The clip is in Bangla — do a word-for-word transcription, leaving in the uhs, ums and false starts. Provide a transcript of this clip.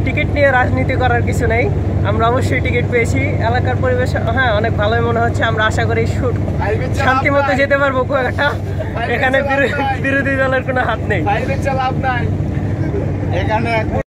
টিকিট নিয়ে রাজনীতি করার কিছু নেই, আমরা অবশ্যই টিকিট পেয়েছি। এলাকার পরিবেশ হ্যাঁ অনেক ভালোই মনে হচ্ছে। আমরা আশা করি শুট শান্তি মতো যেতে পারবো কুয়াকাটা। এখানে বিরোধী দলের কোনো হাত নেই।